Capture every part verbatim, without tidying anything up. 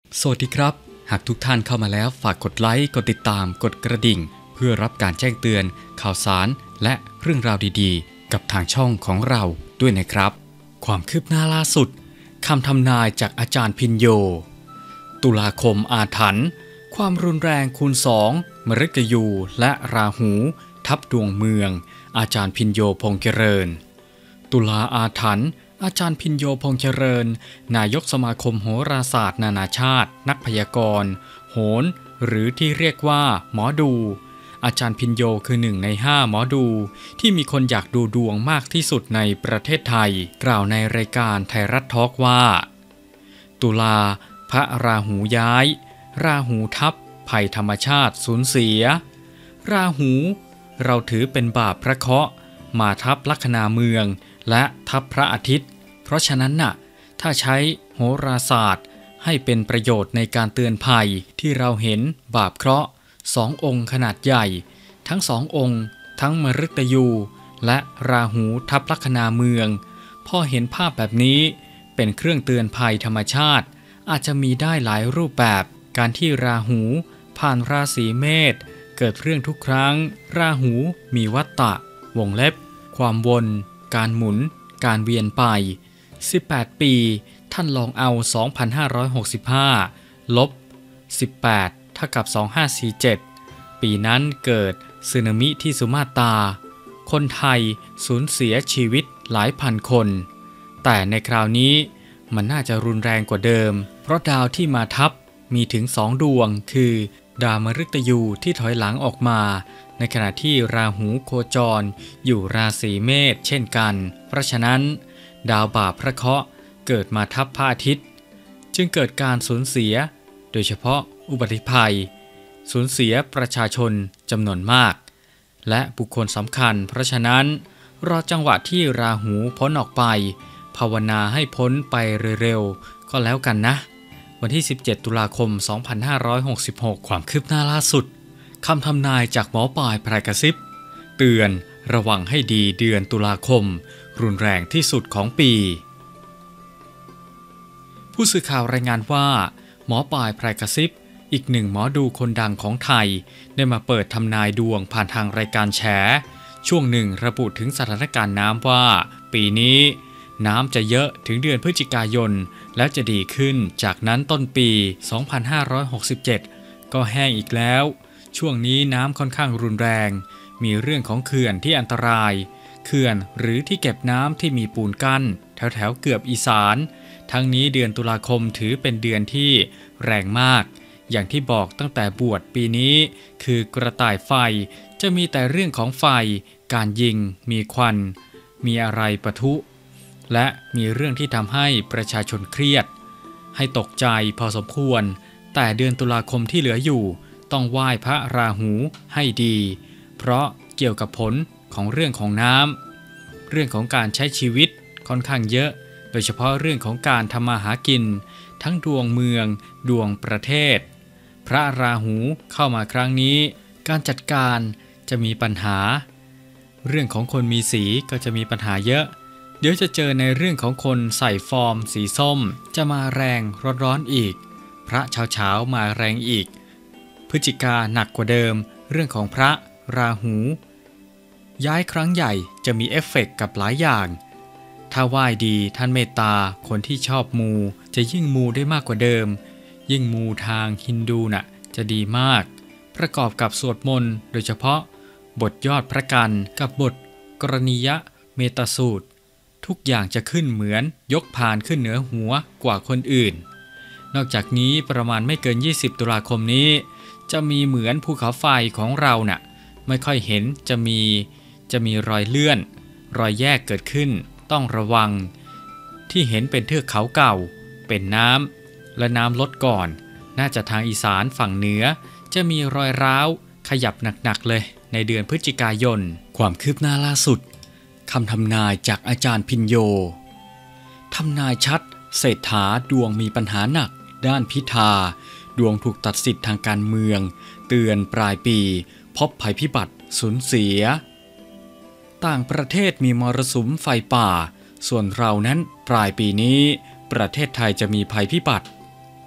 สวัสดีครับหากทุกท่านเข้ามาแล้วฝากกดไลค์กดติดตามกดกระดิ่งเพื่อรับการแจ้งเตือนข่าวสารและเรื่องราวดีๆกับทางช่องของเราด้วยนะครับความคืบหน้าล่าสุดคำทำนายจากอาจารย์พินโยตุลาคมอาถรรพ์ความรุนแรงคูณสองมฤตยูและราหูทับดวงเมืองอาจารย์พินโยพงษ์เจริญตุลาอาถรรพ์อาจารย์พินโยพงษ์เจริญนายกสมาคมโหราศาสตร์นานาชาตินักพยากรณ์โหรหรือที่เรียกว่าหมอดูอาจารย์พินโยคือหนึ่งในห้าหมอดูที่มีคนอยากดูดวงมากที่สุดในประเทศไทยกล่าวในรายการไทยรัฐทอล์กว่าตุลาพระราหูย้ายราหูทับภัยธรรมชาติสูญเสียราหูเราถือเป็นบาปพระเคราะห์มาทับลัคนาเมืองและทับพระอาทิตย์เพราะฉะนั้นน่ะถ้าใช้โหราศาสตร์ให้เป็นประโยชน์ในการเตือนภัยที่เราเห็นบาปเคราะห์สององค์ขนาดใหญ่ทั้งสององค์ทั้งมฤตยูและราหูทับลัคนาเมืองพอเห็นภาพแบบนี้เป็นเครื่องเตือนภัยธรรมชาติอาจจะมีได้หลายรูปแบบการที่ราหูผ่านราศีเมษเกิดเรื่องทุกครั้งราหูมีวัฏฏะวงเล็บความวนการหมุนการเวียนไปสิบแปดปีท่านลองเอา สองพันห้าร้อยหกสิบห้า ลบ สิบแปด เท่ากับ สองพันห้าร้อยสี่สิบเจ็ด ปีนั้นเกิดสึนามิที่สุมาตราคนไทยสูญเสียชีวิตหลายพันคนแต่ในคราวนี้มันน่าจะรุนแรงกว่าเดิมเพราะดาวที่มาทับมีถึงสองดวงคือดาวมฤตยูที่ถอยหลังออกมาในขณะที่ราหูโคจรอยู่ราศีเมษเช่นกันเพราะฉะนั้นดาวบาปพระเคราะห์เกิดมาทับพระอาทิตย์จึงเกิดการสูญเสียโดยเฉพาะอุบัติภัยสูญเสียประชาชนจำนวนมากและบุคคลสำคัญเพราะฉะนั้นรอจังหวะที่ราหูพ้นออกไปภาวนาให้พ้นไปเร็วๆก็แล้วกันนะวันที่สิบเจ็ดตุลาคมสองพันห้าร้อยหกสิบหกความคืบหน้าล่าสุดคำทำนายจากหมอปลายพรายกระซิบเตือนระวังให้ดีเดือนตุลาคมรุนแรงที่สุดของปีผู้สื่อข่าวรายงานว่าหมอปลายพรายกระซิบอีกหนึ่งหมอดูคนดังของไทยได้มาเปิดทำนายดวงผ่านทางรายการแฉช่วงหนึ่งระบุถึงสถานการณ์น้ำว่าปีนี้น้ำจะเยอะถึงเดือนพฤศจิกายนแล้วจะดีขึ้นจากนั้นต้นปีสองพันห้าร้อยหกสิบเจ็ดก็แห้งอีกแล้วช่วงนี้น้ำค่อนข้างรุนแรงมีเรื่องของเขื่อนที่อันตรายเขื่อนหรือที่เก็บน้ำที่มีปูนกั้นแถวๆเกือบอีสานทั้งนี้เดือนตุลาคมถือเป็นเดือนที่แรงมากอย่างที่บอกตั้งแต่บวชปีนี้คือกระต่ายไฟจะมีแต่เรื่องของไฟการยิงมีควันมีอะไรปะทุและมีเรื่องที่ทำให้ประชาชนเครียดให้ตกใจพอสมควรแต่เดือนตุลาคมที่เหลืออยู่ต้องไหว้พระราหูให้ดีเพราะเกี่ยวกับผลของเรื่องของน้ำเรื่องของการใช้ชีวิตค่อนข้างเยอะโดยเฉพาะเรื่องของการทำมาหากินทั้งดวงเมืองดวงประเทศพระราหูเข้ามาครั้งนี้การจัดการจะมีปัญหาเรื่องของคนมีสีก็จะมีปัญหาเยอะเดี๋ยวจะเจอในเรื่องของคนใส่ฟอร์มสีส้มจะมาแรงร้อนๆอีกพระเช้าๆมาแรงอีกพฤศจิกาหนักกว่าเดิมเรื่องของพระราหูย้ายครั้งใหญ่จะมีเอฟเฟกต์กับหลายอย่างถ้าไหว้ดีท่านเมตตาคนที่ชอบมูจะยิ่งมูได้มากกว่าเดิมยิ่งมูทางฮินดูน่ะจะดีมากประกอบกับสวดมนต์โดยเฉพาะบทยอดพระกันกับบทกรณียเมตสูตรทุกอย่างจะขึ้นเหมือนยกพานขึ้นเหนือหัวกว่าคนอื่นนอกจากนี้ประมาณไม่เกินยี่สิบตุลาคมนี้จะมีเหมือนภูเขาไฟของเราน่ะไม่ค่อยเห็นจะมีจะมีรอยเลื่อนรอยแยกเกิดขึ้นต้องระวังที่เห็นเป็นเทือกเขาเก่าเป็นน้ำและน้ำลดก่อนน่าจะทางอีสานฝั่งเหนือจะมีรอยร้าวขยับหนักๆเลยในเดือนพฤศจิกายนความคืบหน้าล่าสุดคำทำนายจากอาจารย์พินโยทำนายชัดเศรษฐาดวงมีปัญหาหนักด้านพิธาดวงถูกตัดสิทธิ์ทางการเมืองเตือนปลายปีพบภัยพิบัติสูญเสียต่างประเทศมีมรสุมไฟป่าส่วนเรานั้นปลายปีนี้ประเทศไทยจะมีภัยพิบัติ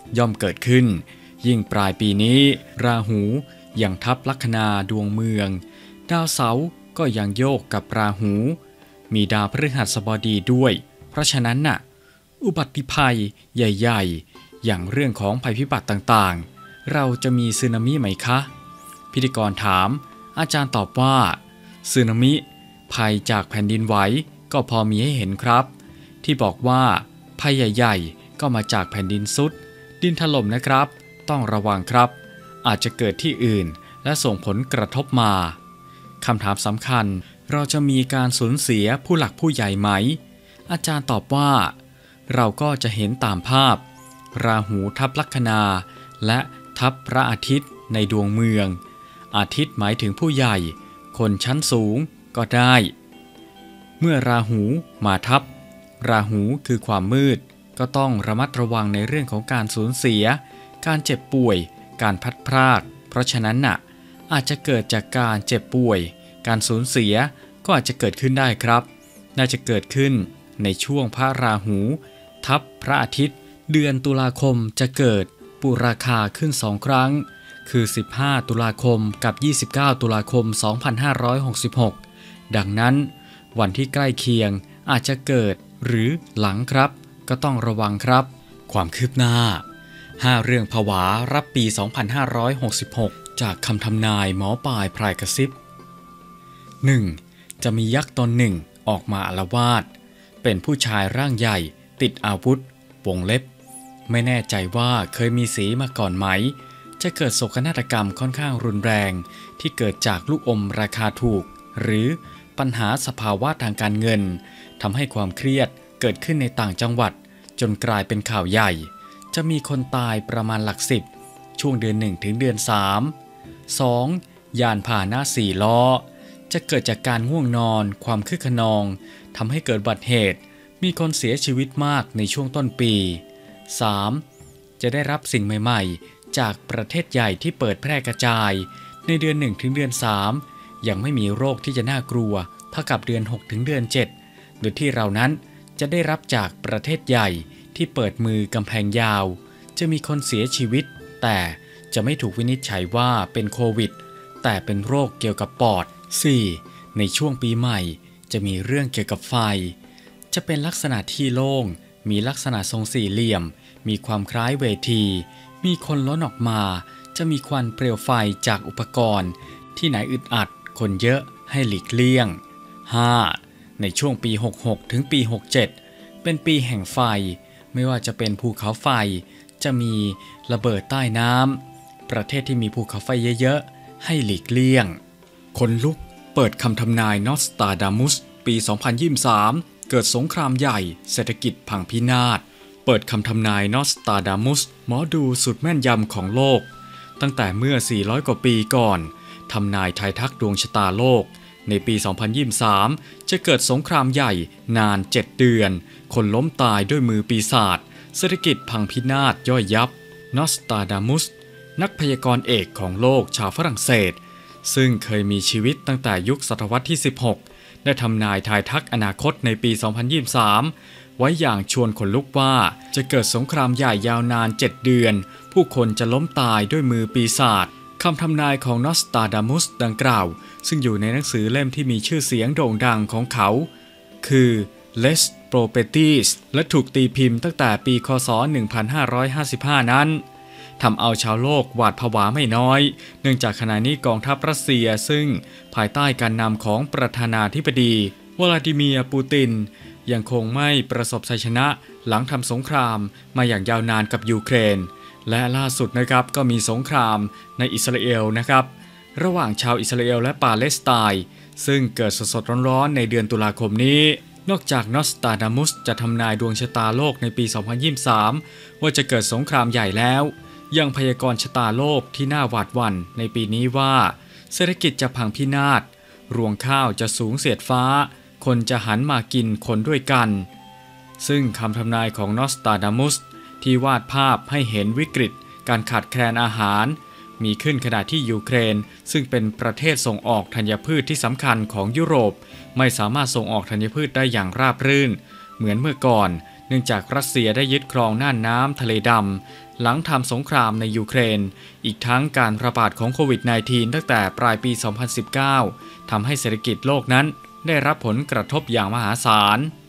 ย่อมเกิดขึ้นยิ่งปลายปีนี้ราหูยังทับลัคนาดวงเมืองดาวเสาร์ก็ยังโยกกับราหูมีดาวพฤหัสบดีด้วยเพราะฉะนั้นน่ะอุบัติภัยใหญ่ๆอย่างเรื่องของภัยพิบัติต่างๆเราจะมีสึนามิไหมคะพิธีกรถามอาจารย์ตอบว่าสึนามิภัยจากแผ่นดินไหวก็พอมีให้เห็นครับที่บอกว่าภัยใหญ่ๆก็มาจากแผ่นดินทรุดดินถล่มนะครับต้องระวังครับอาจจะเกิดที่อื่นและส่งผลกระทบมาคำถามสำคัญเราจะมีการสูญเสียผู้หลักผู้ใหญ่ไหมอาจารย์ตอบว่าเราก็จะเห็นตามภาพราหูทับลัคนาและทับพระอาทิตย์ในดวงเมืองอาทิตย์หมายถึงผู้ใหญ่คนชั้นสูงก็ได้เมื่อราหูมาทับราหูคือความมืดก็ต้องระมัดระวังในเรื่องของการสูญเสียการเจ็บป่วยการพัดพรากเพราะฉะนั้นน่ะอาจจะเกิดจากการเจ็บป่วยการสูญเสียก็อาจจะเกิดขึ้นได้ครับน่าจะเกิดขึ้นในช่วงพระราหูทับพระอาทิตย์เดือนตุลาคมจะเกิดปุราคาขึ้นสองครั้งคือสิบห้าตุลาคมกับยี่สิบเก้าตุลาคมสองพันห้าร้อยหกสิบหกดังนั้นวันที่ใกล้เคียงอาจจะเกิดหรือหลังครับก็ต้องระวังครับความคืบหน้าห้าเรื่องผวารับปีสองพันห้าร้อยหกสิบหกจากคำทำนายหมอปลายพรายกระซิบ หนึ่ง. จะมียักษ์ตนหนึ่งออกมาอาละวาดเป็นผู้ชายร่างใหญ่ติดอาวุธวงเล็บไม่แน่ใจว่าเคยมีสีมาก่อนไหมจะเกิดโศกนาฏกรรมค่อนข้างรุนแรงที่เกิดจากลูกอมราคาถูกหรือปัญหาสภาวะทางการเงินทำให้ความเครียดเกิดขึ้นในต่างจังหวัดจนกลายเป็นข่าวใหญ่จะมีคนตายประมาณหลักสิบช่วงเดือนหนึ่งถึงเดือนสาม สอง. ยานพาหนะสี่ล้อจะเกิดจากการง่วงนอนความคึกขนองทำให้เกิดอุบัติเหตุมีคนเสียชีวิตมากในช่วงต้นปี สาม. จะได้รับสิ่งใหม่ๆจากประเทศใหญ่ที่เปิดแพร่กระจายในเดือนหนึ่งถึงเดือนสามยังไม่มีโรคที่จะน่ากลัวเท่ากับเดือนหกถึงเดือนเจ็ดโดยที่เรานั้นจะได้รับจากประเทศใหญ่ที่เปิดมือกำแพงยาวจะมีคนเสียชีวิตแต่จะไม่ถูกวินิจฉัยว่าเป็นโควิดแต่เป็นโรคเกี่ยวกับปอด สี่. ในช่วงปีใหม่จะมีเรื่องเกี่ยวกับไฟจะเป็นลักษณะที่โล่งมีลักษณะทรงสี่เหลี่ยมมีความคล้ายเวทีมีคนล้นออกมาจะมีควันเปลวไฟจากอุปกรณ์ที่ไหนอึดอัดคนเยอะให้หลีกเลี่ยง ห้า. ในช่วงปีหกสิบหกถึงปีหกสิบเจ็ดเป็นปีแห่งไฟไม่ว่าจะเป็นภูเขาไฟจะมีระเบิดใต้น้ำประเทศที่มีภูเขาไฟเยอะๆให้หลีกเลี่ยงคนลุกเปิดคำทำนายนอสตราดามุสปีสองพันยี่สิบสามเกิดสงครามใหญ่เศรษฐกิจพังพินาศเปิดคำทำนายนอสตราดามุสหมอดูสุดแม่นยำของโลกตั้งแต่เมื่อสี่ร้อยกว่าปีก่อนทำนายทายทักดวงชะตาโลกในปีสองพันยี่สิบสามจะเกิดสงครามใหญ่นานเจ็ดเดือนคนล้มตายด้วยมือปีศาจเศรษฐกิจพังพินาศย่อยยับนอสตราดามุสนักพยากรณ์เอกของโลกชาวฝรั่งเศสซึ่งเคยมีชีวิตตั้งแต่ยุคศตวรรษที่สิบหกได้ทำนายทายทักอนาคตในปีสองพันยี่สิบสามไว้อย่างชวนขนลุกว่าจะเกิดสงครามใหญ่ยาวนานเจ็ดเดือนผู้คนจะล้มตายด้วยมือปีศาจคำทำนายของนอสตราดามุสดังกล่าวซึ่งอยู่ในหนังสือเล่มที่มีชื่อเสียงโด่งดังของเขาคือ Les Prophètes และถูกตีพิมพ์ตั้งแต่ปีค.ศ. หนึ่งพันห้าร้อยห้าสิบห้านั้นทำเอาชาวโลกหวาดผวาไม่น้อยเนื่องจากขณะนี้กองทัพรัสเซียซึ่งภายใต้การนำของประธานาธิบดีวลาดิเมียร์ปูตินยังคงไม่ประสบชัยชนะหลังทำสงครามมาอย่างยาวนานกับยูเครนและล่าสุดนะครับก็มีสงครามในอิสราเอลนะครับระหว่างชาวอิสราเอลและปาเลสไตน์ซึ่งเกิดสดๆร้อนๆในเดือนตุลาคมนี้นอกจากนอสตราดามุสจะทำนายดวงชะตาโลกในปีสองพันยี่สิบสามว่าจะเกิดสงครามใหญ่แล้วยังพยากรณ์ชะตาโลกที่น่าหวาดหวั่นในปีนี้ว่าเศรษฐกิจจะพังพินาศรวงข้าวจะสูงเสียดฟ้าคนจะหันมากินคนด้วยกันซึ่งคำทำนายของนอสตราดามุสที่วาดภาพให้เห็นวิกฤตการขาดแคลนอาหารมีขึ้นขณะที่ยูเครนซึ่งเป็นประเทศส่งออกธัญพืชที่สำคัญของยุโรปไม่สามารถส่งออกธัญพืชได้อย่างราบรื่นเหมือนเมื่อก่อนเนื่องจากรัสเซียได้ยึดครองน่านน้ำทะเลดำหลังทำสงครามในยูเครนอีกทั้งการระบาดของโควิด สิบเก้า ตั้งแต่ปลายปี สองพันสิบเก้า ทำให้เศรษฐกิจโลกนั้นได้รับผลกระทบอย่างมหาศาล